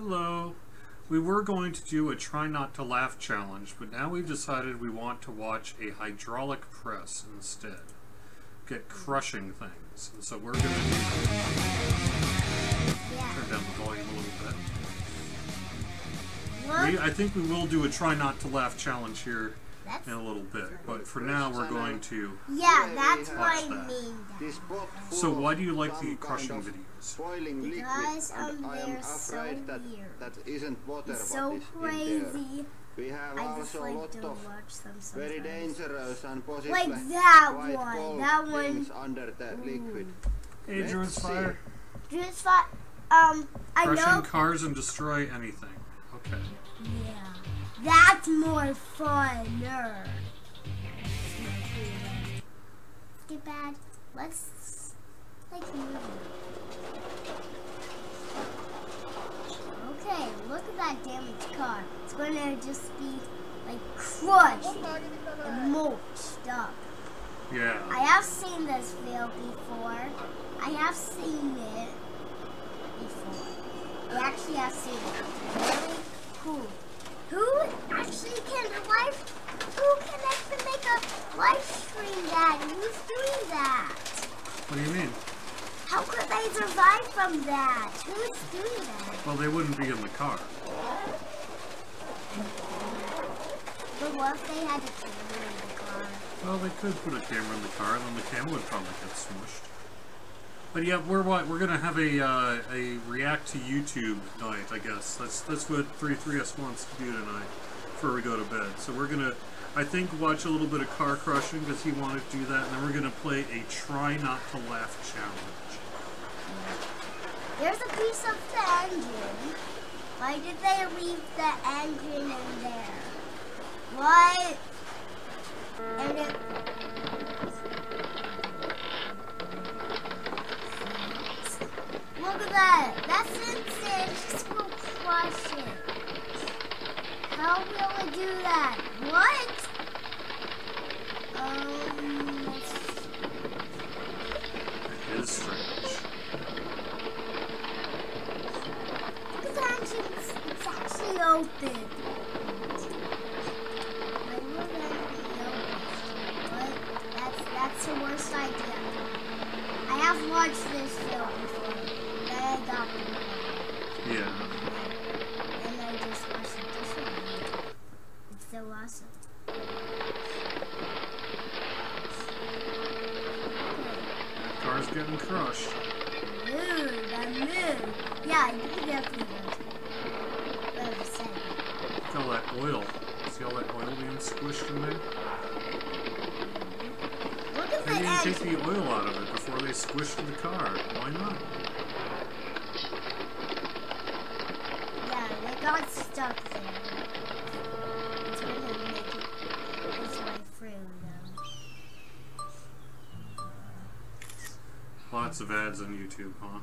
Hello. We were going to do a try not to laugh challenge, but now we've decided we want to watch a hydraulic press instead. Get crushing things. And so we're going to do turn down the volume a little bit. I think we will do a try not to laugh challenge here in a little bit, but for now we're going to that's what I mean. So why do you like the crushing videos? Because they're so weird. That isn't water, it's so crazy. We have I just also a like lot to of watch them sometimes. very dangerous and possibly like that quite one. cold That things one. under the liquid. Hey, Druid's Fire. Druid's Fire. I Crushing know. cars and destroy anything. Okay. Yeah, that's more funner. Get bad. Let's move. Okay, look at that damaged car. It's gonna just be like crushed and mulched up. Yeah. I have seen this field before. I have seen it before. I actually have seen it. Very cool. Who actually can make a live stream that? Who's doing that? What do you mean? How could they survive from that? Who's doing that? Well, they wouldn't be in the car. But what if they had a camera in the car? Well, they could put a camera in the car, and then the camera would probably get smushed. But yeah, we're gonna have a react to YouTube night, I guess. That's what 3S wants to do tonight before we go to bed. So we're gonna, I think, watch a little bit of car crushing because he wanted to do that, and then we're gonna play a try not to laugh challenge. There's a piece of the engine. Why did they leave the engine in there? What? And it. Look at that. That's insane. Just will crush it. How will it do that? What? It is strange. Look at the engine. It's actually open. I know that it'll be open. But that's the worst idea. I have watched this film before. Then I got bored. Yeah. And I just watched it this one. It's so awesome. That car's getting crushed. Move, that move. Yeah, you can definitely go to it. Look at all that oil. See all that oil being squished in there? Look at They the didn't take engine. the oil out of it before they squished the car. Why not? Yeah, they got stuck there. It's gonna make it its way through though. Lots of ads on YouTube, huh?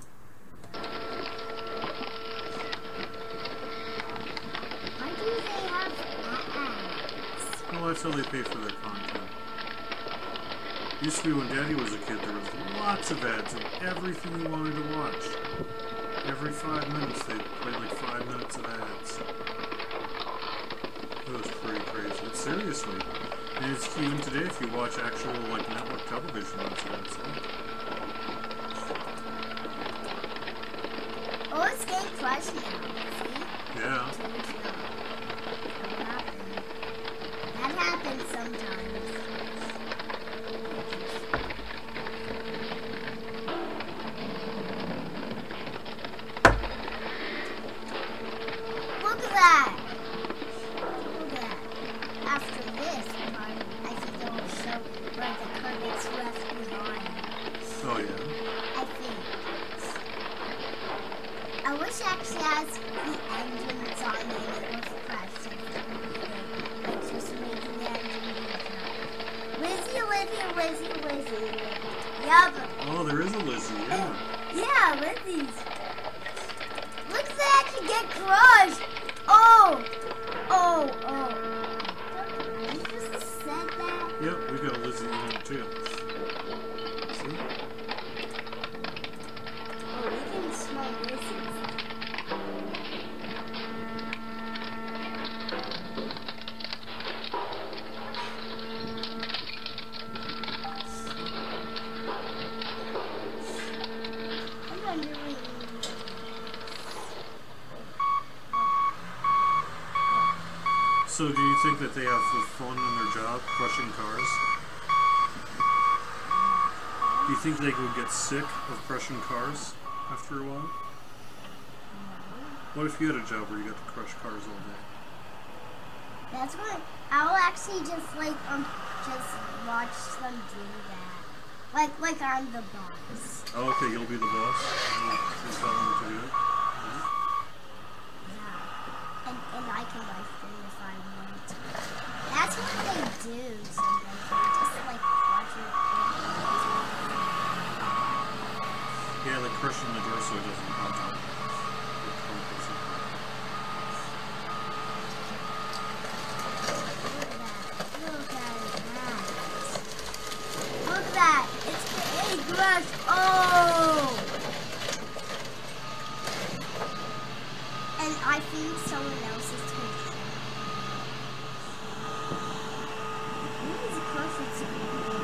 Why do they have ads? Well, that's how they pay for their content. Used to be when Daddy was a kid, there was lots of ads of everything you wanted to watch. Every 5 minutes, they'd play like 5 minutes of ads. It was pretty crazy. But seriously, and it's even today if you watch actual like network television, that's what it's like. Oh, it's getting crushed now. See? Yeah. That happens sometimes. Look at that! Look at that. After this part, I think it will show where the car gets left behind. Oh yeah. I think. I wish it actually has the engines on it and it was crashed. Like just making the engine Lizzie. Yup. Oh, there is a Lizzie, yeah. Yeah, Lizzie's. Look at that actually get crushed. Oh. You just said that? Yep, we got a Lizzie in there too. See? Oh, we can smell Lizzie's. So do you think that they have fun in their job, crushing cars? Do you think they would get sick of crushing cars after a while? What if you had a job where you got to crush cars all day? That's what I'll actually just watch them do that. Like I'm the boss. Oh, okay, you'll be the boss. You'll tell them to do it. Yeah. And I can life them if I want to. That's what they do sometimes. They just like crush it. Yeah, like crushing the door so it doesn't pop out. Oh! And I think someone else is taking it. What is a crushing screen?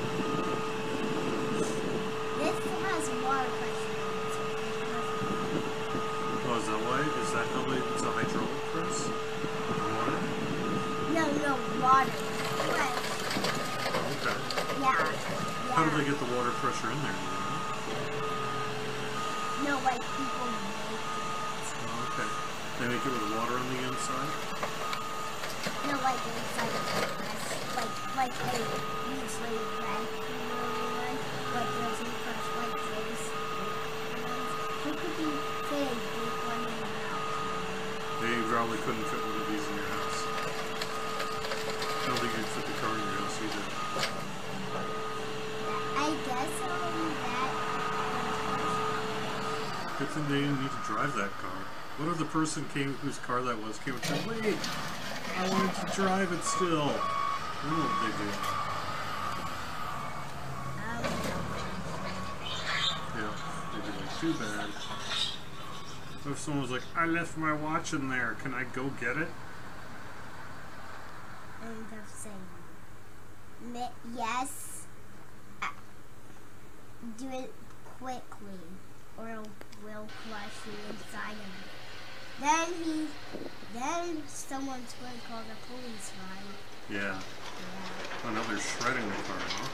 This has water pressure in it. Oh, is that why? Is that how it's a hydraulic press? Water? No, water. What? Okay. Yeah. How do they get the water pressure in there? No, like people make it. Oh, okay. They make it with water on the inside? No, like inside of the press. Like a usually red one, but doesn't crush like this. It could be fit a big one in the house. They probably couldn't fit one of these in your house. I don't think you'd fit the car in your house either. I guess that. Good thing they didn't need to drive that car. What if the person whose car that was came and said, "Wait, I wanted to drive it still." Then what would they do? Yeah, they'd be like, too bad. What if someone was like, "I left my watch in there. Can I go get it?" End of saying yes. Do it quickly, or it will crush you inside of it. Then someone's going to call the police, right? Yeah. Oh, now they're shredding the car, huh?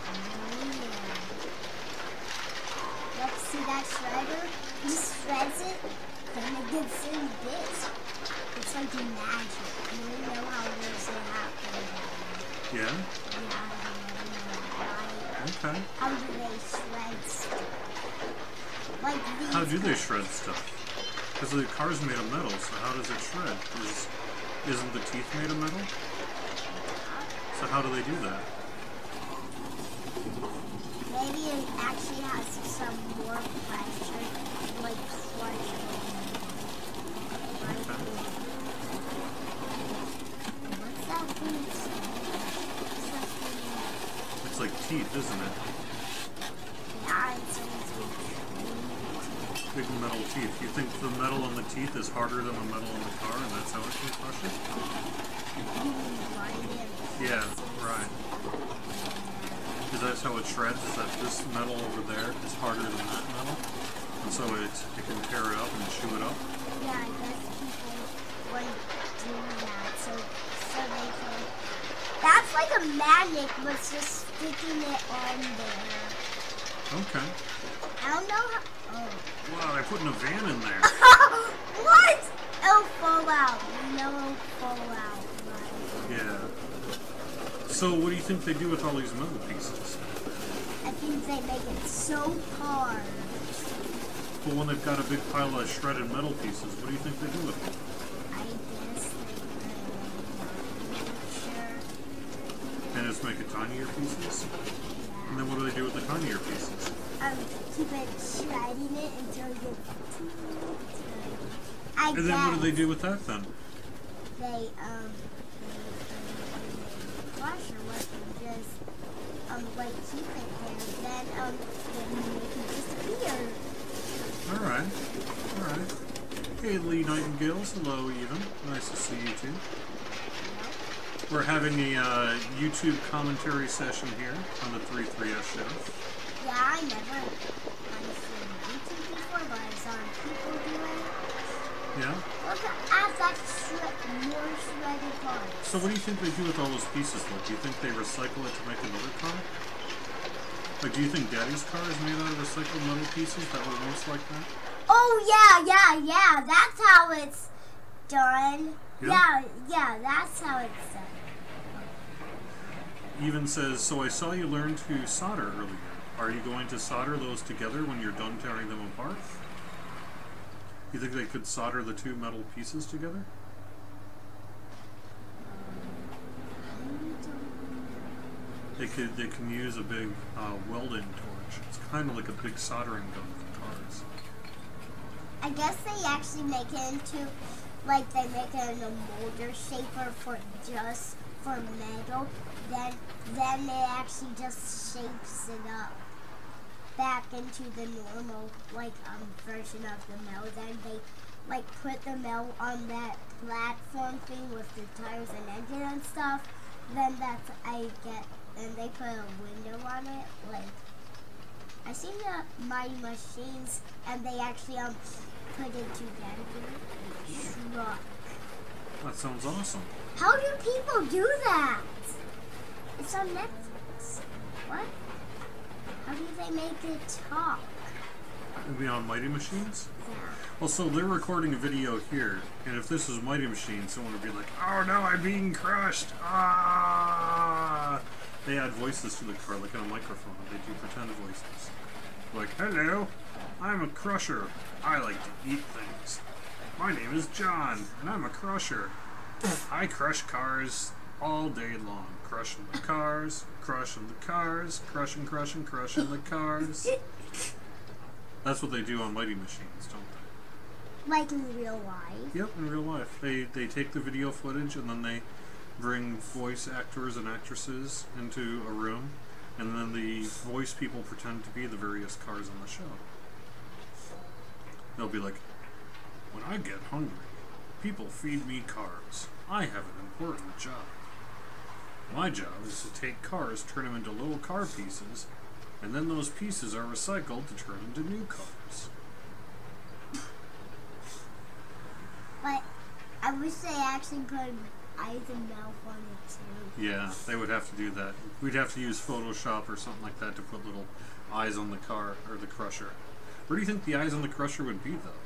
Yeah. Look, see that shredder? He shreds it, and it gets in bits. It's like magic. You don't know how does it happen. Yeah? Yeah. Okay. How do they shred stuff? Like these. How do they shred stuff? Because the car's made of metal, so how does it shred? Isn't the teeth made of metal? So how do they do that? Maybe it actually has some more pressure, like crush. Okay. What's that thing? It's like teeth, isn't it? Yeah, it's almost Big metal teeth. You think the metal on the teeth is harder than the metal on the car, and that's how it can crush it? Yeah, right. Because that's how it shreds, is that this metal over there is harder than that metal? And so it can tear it up and chew it up? Yeah, I guess people would do that, so they can... That's like a magnet, but it's just sticking it on there. Okay. I don't know how... Oh. Wow, they're putting a van in there. What? It'll fall out. You know it'll fall out. Right? Yeah. So what do you think they do with all these metal pieces? I think they make it so hard. But when they've got a big pile of shredded metal pieces, what do you think they do with them? I guess they And just make it tinier pieces? And then what do they do with the tinier pieces? keep it shredding it until it gets too tiny. And then what do they do with that then? They crush or what? They just like keep it there. Then make it disappear. All right. Hey, Lee Nightingales. Hello, Ethan. Nice to see you too. We're having a YouTube commentary session here on the 33S show. Yeah, I never seen YouTube before, but I saw people do it. Yeah? Look at that more shredded parts. So what do you think they do with all those pieces, though? Do you think they recycle it to make another car? Like, do you think Daddy's car is made out of recycled metal pieces that were once like that? Oh, yeah. That's how it's done. Yeah? Yeah, that's how it's done. Even says, so I saw you learn to solder earlier. Are you going to solder those together when you're done tearing them apart? You think they could solder the two metal pieces together? They can use a big welding torch. It's kind of like a big soldering gun for cars. I guess they actually make it into, like, they make it in a molder shaper for just for metal. Then it actually just shapes it up back into the normal, like, version of the metal. Then they, like, put the metal on that platform thing with the tires and engine and stuff. Then then they put a window on it. Like, I seen the Mighty Machines, and they actually put it together in a truck. That sounds awesome. How do people do that? It's on Netflix. What? How do they make it talk? Maybe on Mighty Machines? Yeah. Well, so they're recording a video here, and if this was Mighty Machines, someone would be like, oh no, I'm being crushed! Ah! They add voices to the car, like on a microphone. They do pretend voices. Like, hello, I'm a crusher. I like to eat things. My name is John, and I'm a crusher. I crush cars all day long. Crushing the cars, crushing the cars, crushing the cars. That's what they do on Mighty Machines, don't they? Like in real life? Yep, in real life. They take the video footage and then they bring voice actors and actresses into a room, and then the voice people pretend to be the various cars on the show. They'll be like, when I get hungry, people feed me cars. I have an important job. My job is to take cars, turn them into little car pieces, and then those pieces are recycled to turn into new cars. But I wish they actually put eyes and mouth on it too. Yeah, they would have to do that. We'd have to use Photoshop or something like that to put little eyes on the car or the crusher. Where do you think the eyes on the crusher would be, though?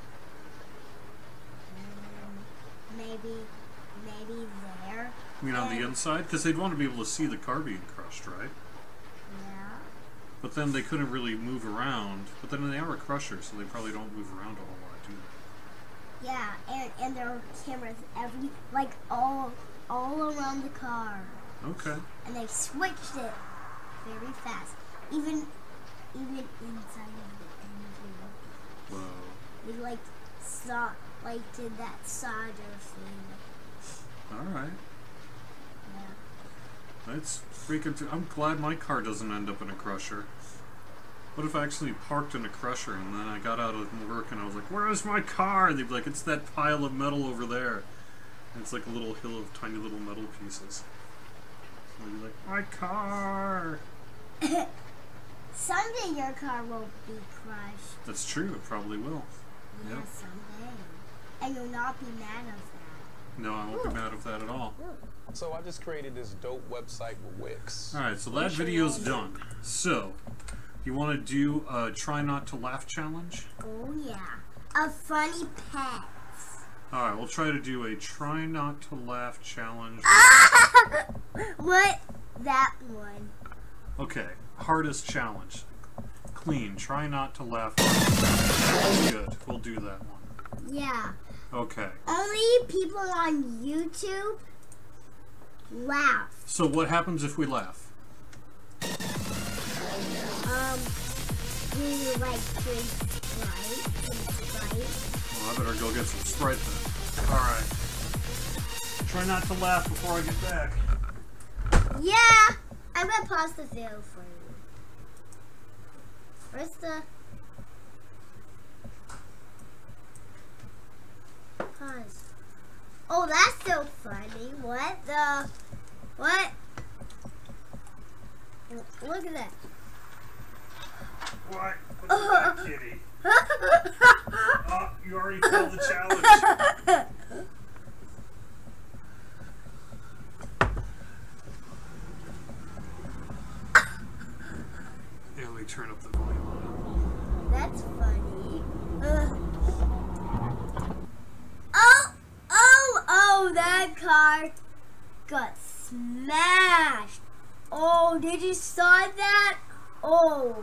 Maybe there. You mean on the inside? Because they'd want to be able to see the car being crushed, right? Yeah. But then they couldn't really move around. But then they are a crusher, so they probably don't move around a whole lot, do they? Yeah, and there are cameras all around the car. Okay. And they switched it very fast. Even inside of the engine. Whoa. They did that solder thing. Alright. Yeah. That's freaking... I'm glad my car doesn't end up in a crusher. What if I actually parked in a crusher and then I got out of work and I was like, where's my car? And they'd be like, it's that pile of metal over there. And it's like a little hill of tiny little metal pieces. And they'd be like, my car! Someday your car will be crushed. That's true, it probably will. Yeah, Yep. someday. And you'll not be mad of that. No, I won't be mad of that at all. So I just created this dope website with Wix. Alright, so that video's done. So, you want to do a try not to laugh challenge? Oh yeah. A funny pets. Alright, we'll try to do a try not to laugh challenge. What? That one. Okay, hardest challenge. Clean, try not to laugh. Good, we'll do that one. Yeah. Okay. Only people on YouTube laugh. So what happens if we laugh? We like drink Sprite. Well, I better go get some Sprite then. Alright. Try not to laugh before I get back. Yeah! I'm gonna pause the video for you. Where's the... Pause. Oh, that's so funny. What the... What? Look at that. What? Look at that kitty. Oh, you already failed the challenge. Yeah, let me turn up the volume on That's funny. Oh, that car got smashed. Oh, did you saw that? Oh.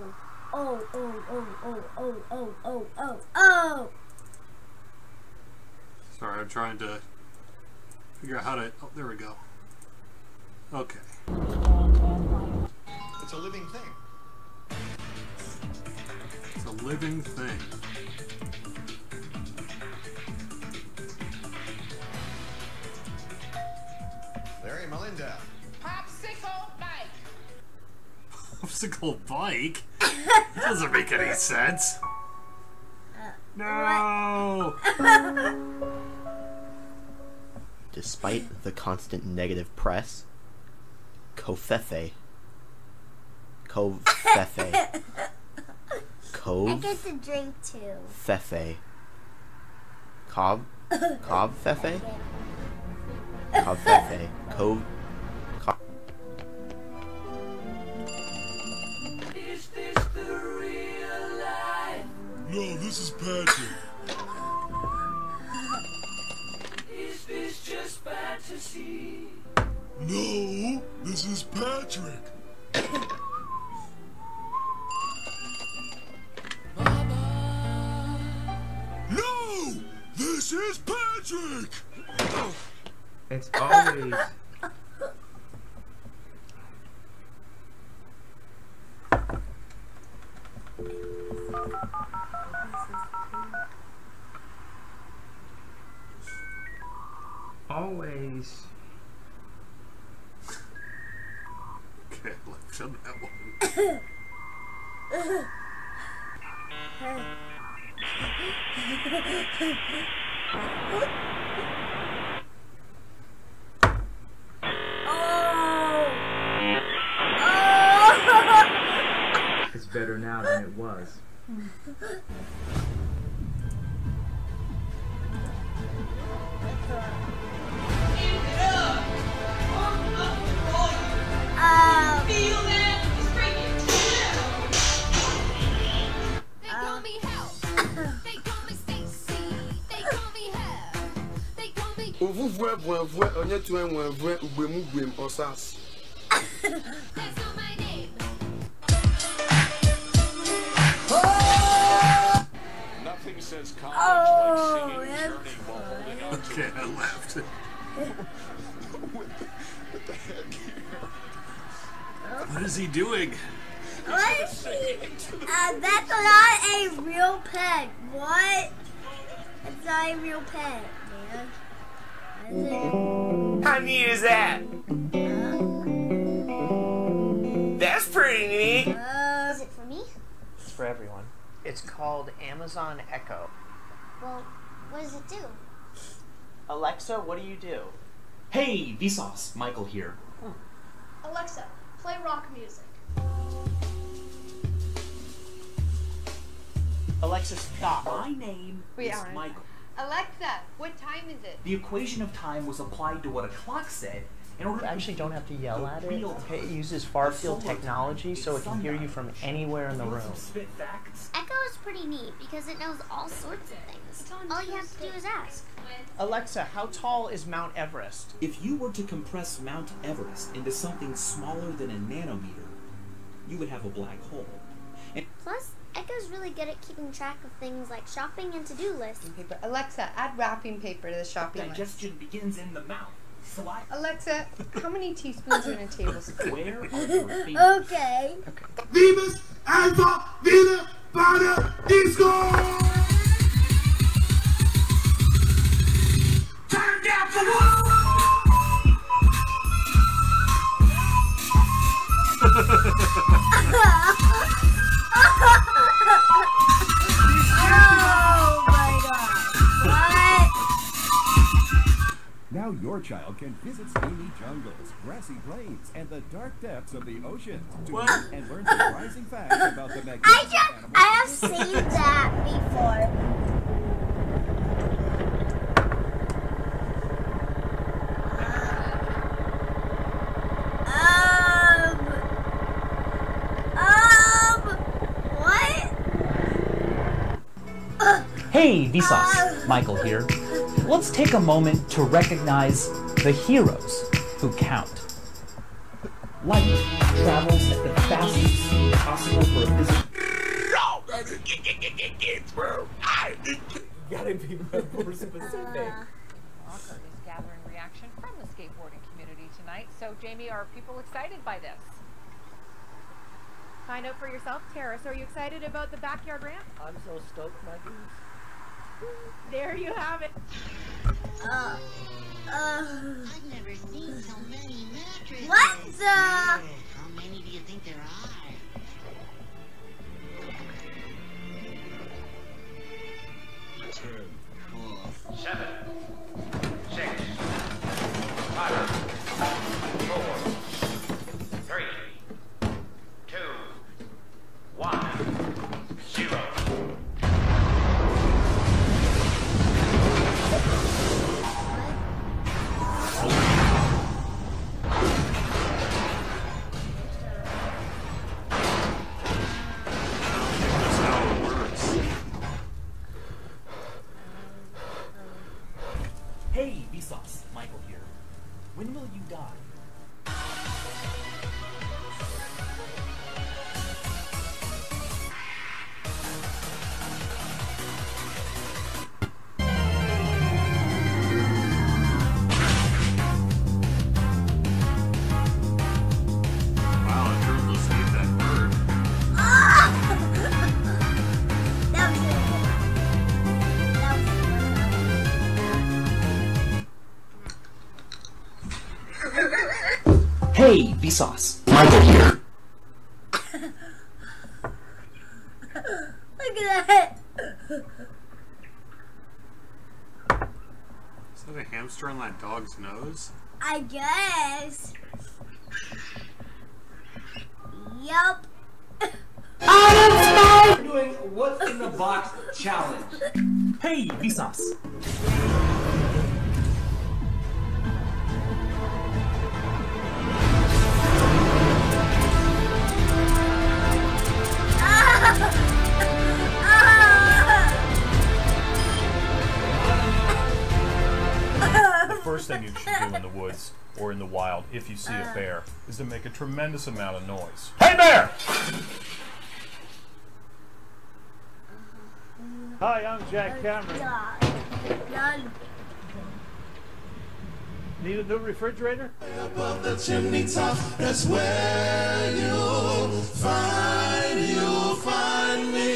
Sorry, I'm trying to figure out how to... Oh, there we go. Okay. It's a living thing. It's a living thing. Larry, Melinda. Popsicle bike. Popsicle bike? That doesn't make any sense. No! Despite the constant negative press, Covfefe. I get to drink too. Fefe. Covfefe? Covfefe. Cove. Is this the real life? No, this is Patrick. Is this just fantasy? No, this is Patrick. No, this is Patrick. It's always... always... Okay, let's on that one. It's better now than it was. They call me Hell. They call me Stacy. They call me Hell. They call me. That's not my name. Nothing says college Oh, like singing that's Journey while holding on to Okay, I left. what the heck? What is he doing? What is he? That's not a real pet. What? It's not a real pet, man. What is How neat is that? That's pretty neat. it? Is it for me? It's for everyone. It's called Amazon Echo. Well, what does it do? Alexa, what do you do? Hey, Vsauce, Michael here. Alexa, play rock music. Alexa, stop. My name is Michael. Alexa, what time is it? The equation of time was applied to what a clock said in order You to actually don't have to yell at it. real Okay, it time. uses far field technology so it can hear you from anywhere in the You want room. some spit facts? Echo is pretty neat because it knows all sorts of things. All you have to do is ask. Alexa, how tall is Mount Everest? If you were to compress Mount Everest into something smaller than a nanometer, you would have a black hole. And Plus, Echo's really good at keeping track of things like shopping and to-do lists. Alexa, add wrapping paper to the shopping list. digestion begins in the mouth. So I... Alexa, how many teaspoons are in a tablespoon? Where are your fingers? Okay. Venus, Alpha, Vina, Bada, Disco! Turn down for what? Oh my god. What? Now your child can visit steamy jungles, grassy plains, and the dark depths of the ocean to learn and learn surprising facts about the magnificent animals. I have seen that before. What? Hey, Vsauce, Michael here. Let's take a moment to recognize the heroes who count. Light travels at the fastest speed possible for a visitor. Gotta be more specific. Walker is gathering reaction from the skateboarding community tonight. So, Jamie, are people excited by this? Find out for yourself, Tara. So, are you excited about the backyard ramp? I'm so stoked, my dudes. There you have it. I've never seen so many mattresses. What the? How many do you think there are? 10, 7, 6, 5, 4, 3, 2, 1, 0. Hey, Vsauce, Michael here. When will you die? Hey, Vsauce, Michael here. Look at that. Is that a hamster on that dog's nose? I guess. Yup. We're doing what's in the box challenge. Hey, Vsauce. The first thing you should do in the woods or in the wild, if you see a bear, is to make a tremendous amount of noise. Hey, bear! Hi, I'm Jack Cameron. None. Need a new refrigerator? Above the chimney top, that's where you'll find me.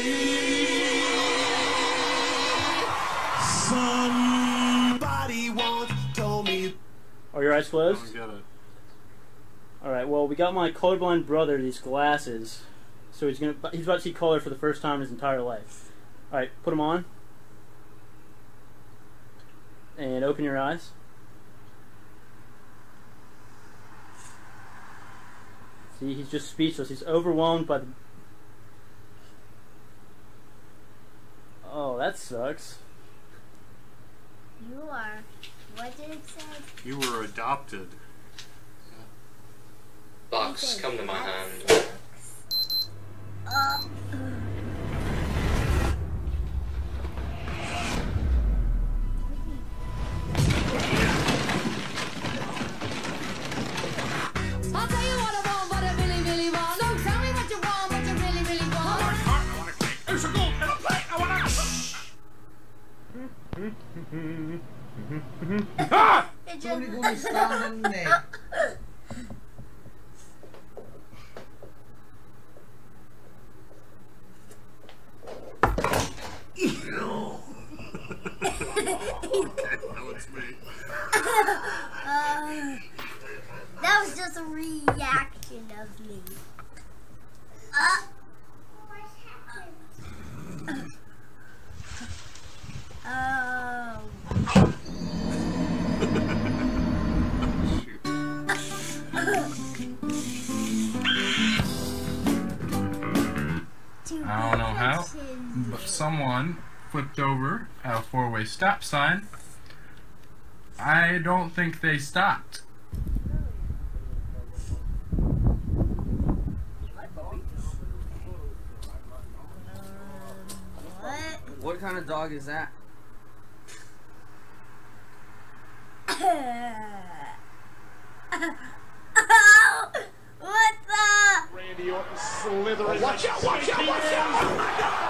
Somebody once told me. Are your eyes closed? I don't get it. Alright, well, we got my colorblind brother these glasses. So he's about to see color for the first time in his entire life. Alright, put them on. And open your eyes. See, he's just speechless. He's overwhelmed by the... Oh, that sucks. You are. What did it say? You were adopted. Box, come to my hand. I'll tell you what I want, what I really, really want. So tell me what you want, what you really, really want. I want a cake. There's a gold and a plate. I want a... Ah! Somebody gonna stand on the neck. That was just a reaction of me. Oh. someone flipped over a four-way stop sign. I don't think they stopped. What kind of dog is that? What the? Randy Orton slithering. Watch out, watch out, watch out! Oh my God!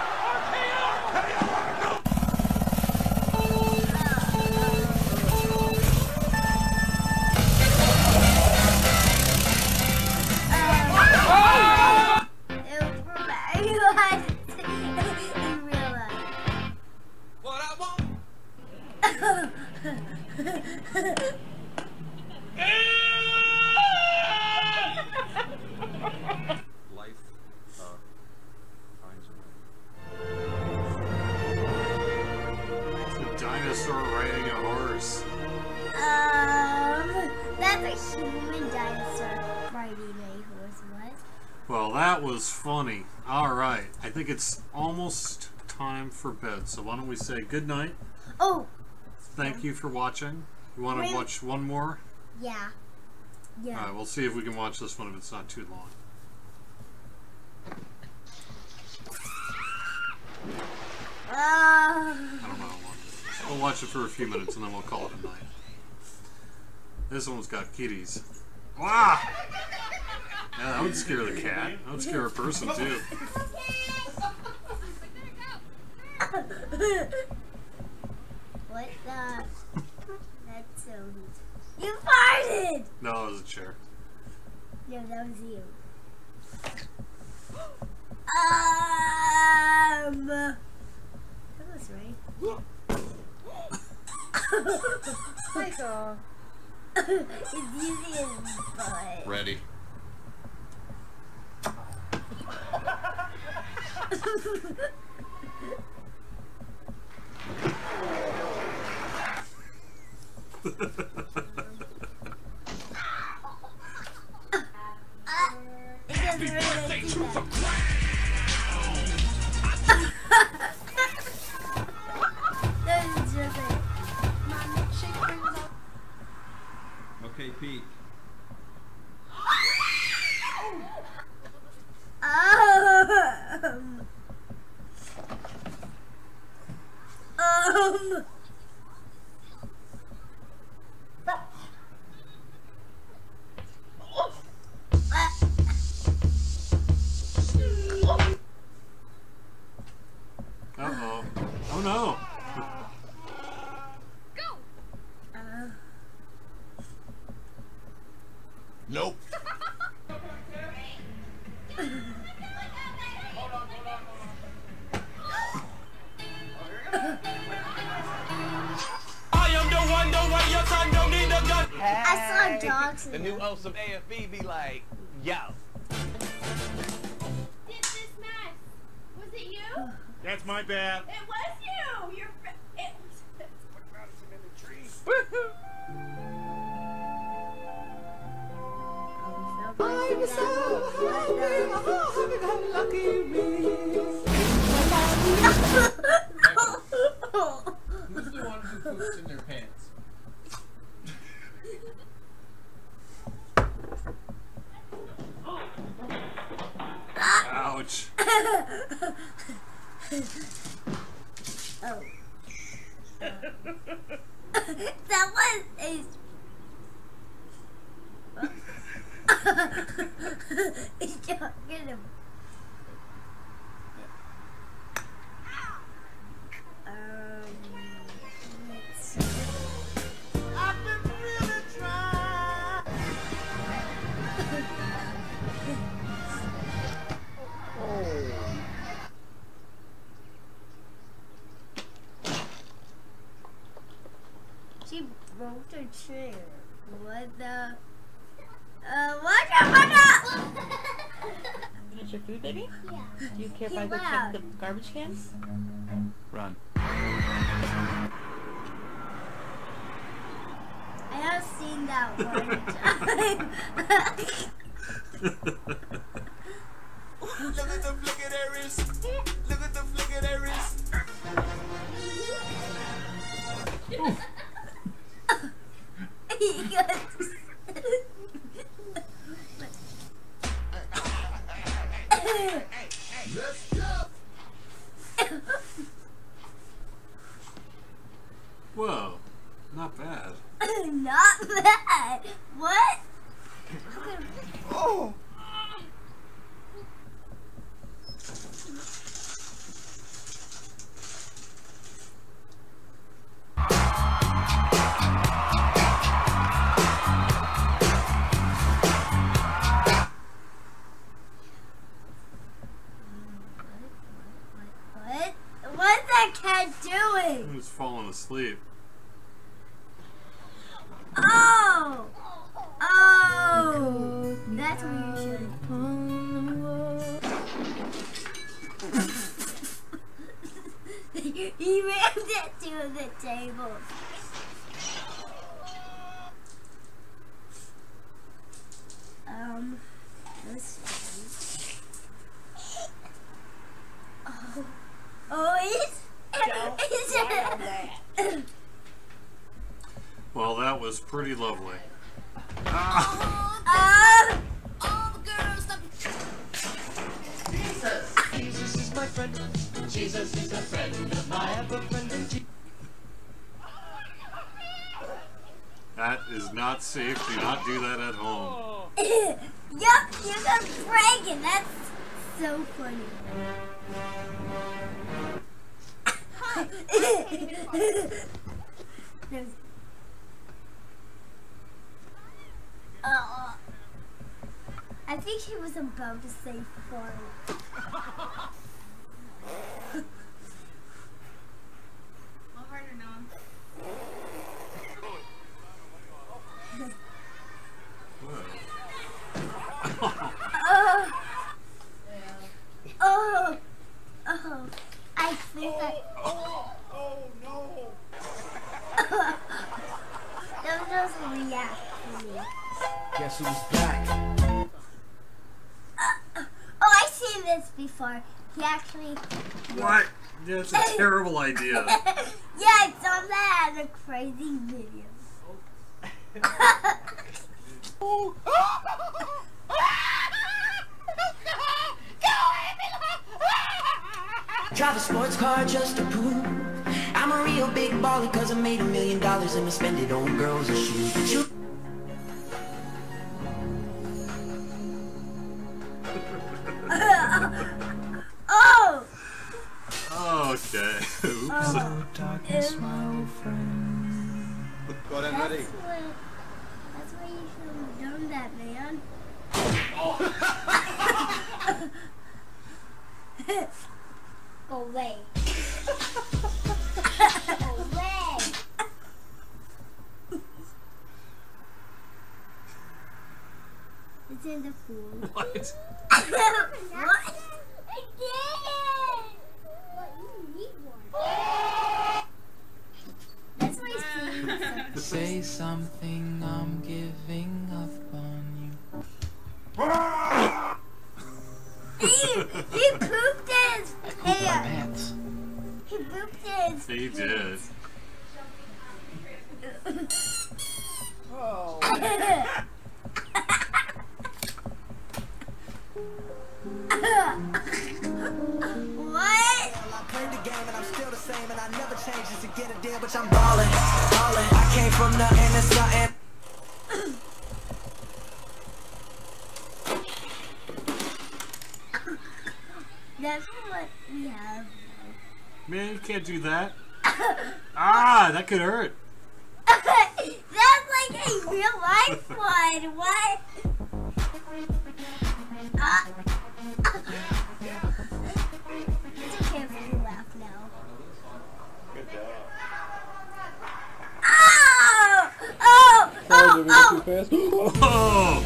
Life finds a way. It's a dinosaur riding a horse. That's a human dinosaur riding a horse. What? Well, that was funny. Alright, I think it's almost time for bed, so why don't we say good night? Oh! Thank you for watching. You want to watch one more? Yeah. Yeah. Alright, we'll see if we can watch this one if it's not too long. I don't know how long. We'll watch it for a few minutes and then we'll call it a night. This one's got kitties. Wow! Yeah, that would scare the cat. That would scare a person too. What the? That's so. You farted! No, it was a chair. No, that was you. That was right. Michael. It's using his butt. Ready. Okay, Pete. Uh-oh. Oh no! Nope. I am the one your son don't need a gun. I saw dogs in The new host of AFB be like, yo. Did this mess? Was it you? That's my bad. It was you. You're. It was. I'm so happy, lucky me. Who's the one who poops in their pants? Ouch. Oh. That was a. He's talking him. Let's see. I've been really trying. She broke her chair. What the? What the? You get your food, baby? Yeah. Do you care if He I go laughed. check the garbage cans? Run. I have seen that one time. Look at the flick of their wrist. Look at the flick of their wrist. Let's go. Whoa, not bad. Not bad. What? Oh. What? What's that cat doing? He was falling asleep. Oh! Oh! That's what you should have He rammed it to the table. Let's see. Oh, Well, that was pretty lovely. Jesus is my friend. Jesus is a friend of mine. I have a friend in Jesus. That is not safe. Do not do that at home. Yup, you got Franken. That's so funny. I think she was about to say fart. What harder now? Oh, I think Oh no. That was just react to me. Guess who's back? Oh, I've seen this before. He actually... What? That's a terrible idea. Yeah, I saw that as a crazy video. Drive a sports car just to prove I'm a real big baller, cause I made $1 million and I spend it on girls and shoes. Oh! Okay. Oops. Darkness, my old friend. Go ahead, ready. That's why you should have done that, man. Go away. Go away. It's in the pool. What? What? I did it! What, you need one. That's why he's Say something, I'm giving up on you. He pooped his pants. He pooped his He did. Oh. What? I played the game and I'm still the same and I never changed just to get a deal, but I'm ballin', ballin'. I came from nothing to something. That's what we have. Man, you can't do that. Ah, that could hurt. That's like a real life one. What? It's okay if you laugh now. Good job. Oh! Oh! Oh! Oh!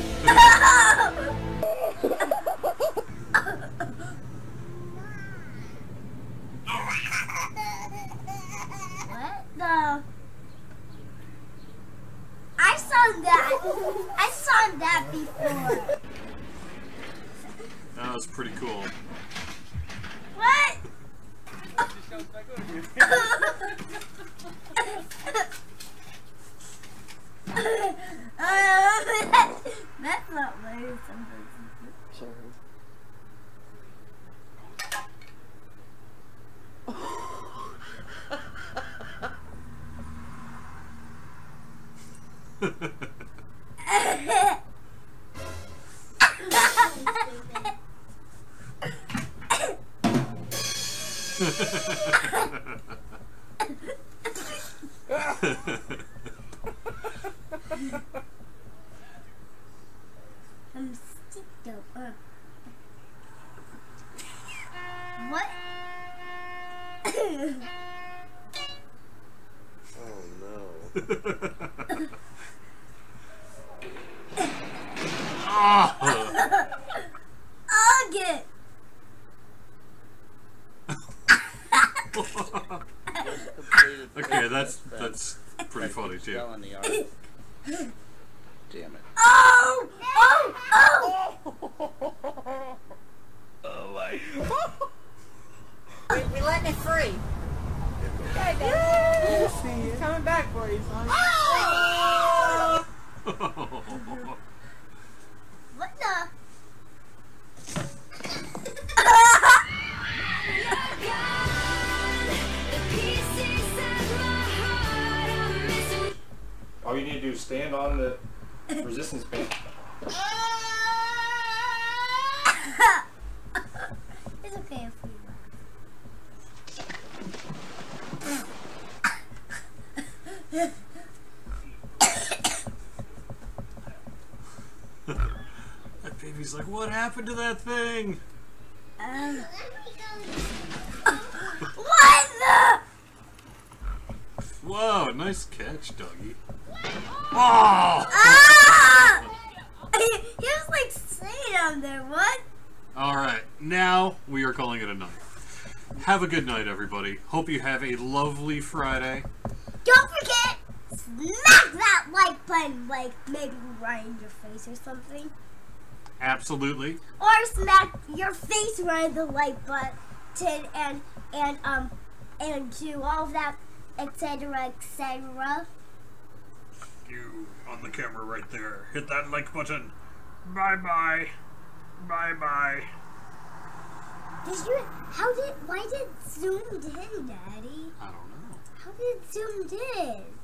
What the? I saw that. I saw that before. That was pretty cool. What? I'm sticked up. What? Oh no. Get. Okay, that's pretty funny too. Damn it. Oh! Oh! Oh! Oh my. We letting it free. Okay, baby. He's coming back for you, son. What the? All you need to do is stand on the resistance band. It's okay if we That baby's like, what happened to that thing? What the? Whoa, nice catch, doggy. Oh! Ah! He was like staying down there. What? Alright, now we are calling it a night. Have a good night, everybody. Hope you have a lovely Friday. Don't forget, smack that like button, like maybe right in your face or something. Absolutely. Or smack your face right in the like button and do all of that, etc., etc. You on the camera right there. Hit that like button. Bye-bye. Bye-bye. Why did Zoom in, Daddy? I don't know. How did Zoom in?